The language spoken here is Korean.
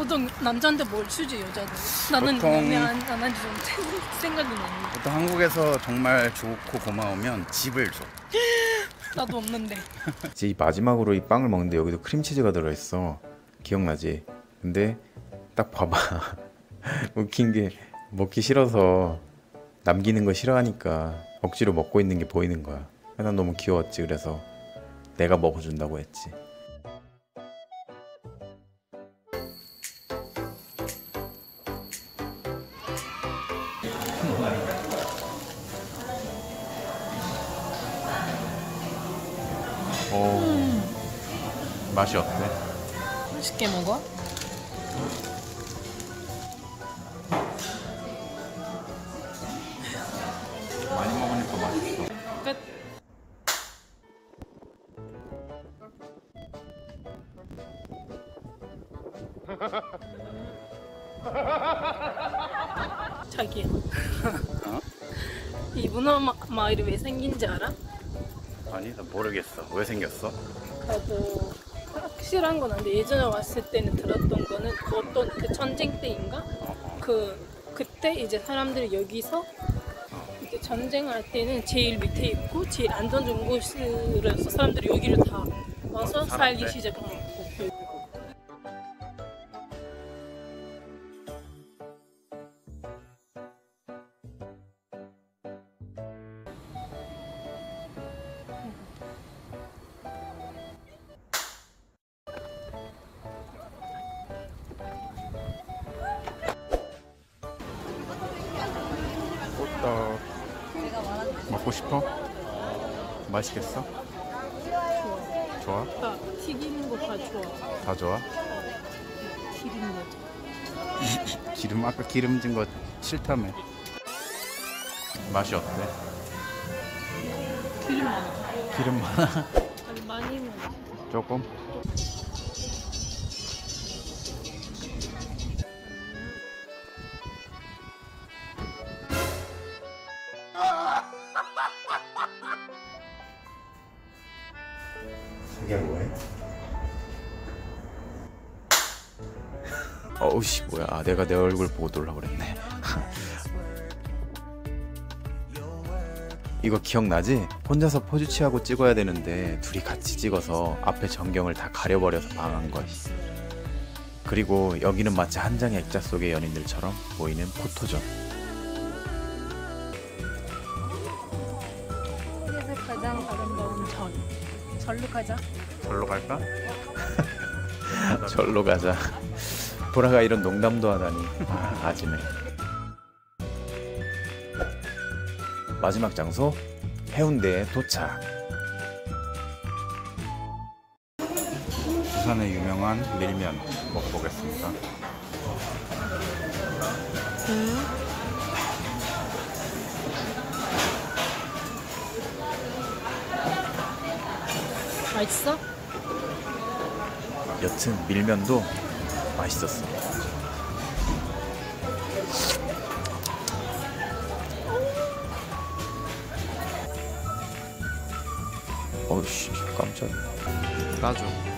보통 남자한테 뭘 주지 여자들? 나는 보통- 연애 안 한지 좀 생각이 나네. 보통 한국에서 정말 좋고 고마우면 집을 줘. 나도 없는데. 이제 이 마지막으로 이 빵을 먹는데 여기도 크림치즈가 들어있어. 기억나지? 근데 딱 봐봐. 웃긴 게 먹기 싫어서 남기는 거 싫어하니까 억지로 먹고 있는 게 보이는 거야. 난 너무 귀여웠지. 그래서 내가 먹어준다고 했지. 오, 맛이 어때? 맛있게 먹어? 많이 먹으니까 맛있어. 끝. 자기야. 이 문어 마을이 왜 생긴지 알아? 아니 나 모르겠어. 왜 생겼어? 나도 확실한 건 아닌데 예전에 왔을 때는 들었던 거는 그 어떤 그 전쟁 때인가? 그때 이제 사람들이 여기서 이제 전쟁할 때는 제일 밑에 있고 제일 안전 좋은 곳이라서 사람들이 여기를 다 와서 살기 시작한 거 같고. 호떡 먹고 싶어? 맛있겠어? 좋아? 나 튀기는 거 다 좋아. 다 좋아? 기름 넣어. 기름 아까 기름진 거 싫다며. 맛이 어때? 기름 많아. 기름 많아? 아니 많이면 조금? 이게 뭐해? 어우씨 뭐야. 아, 내가 내 얼굴 보고 놀라 그랬네. 이거 기억나지? 혼자서 포즈 취하고 찍어야 되는데 둘이 같이 찍어서 앞에 전경을 다 가려버려서 망한 거야. 그리고 여기는 마치 한 장의 액자 속의 연인들처럼 보이는 포토존. 세계에서 가장 아름다운 절로 가자. 절로 갈까? 절로 가자. 보라가 이런 농담도 하다니. 아지네. 마지막 장소 해운대에 도착. 부산의 유명한 밀면 먹어보겠습니다. 맛있어? 여튼 밀면도 맛있었어. 어이씨 깜짝이야. 까줘.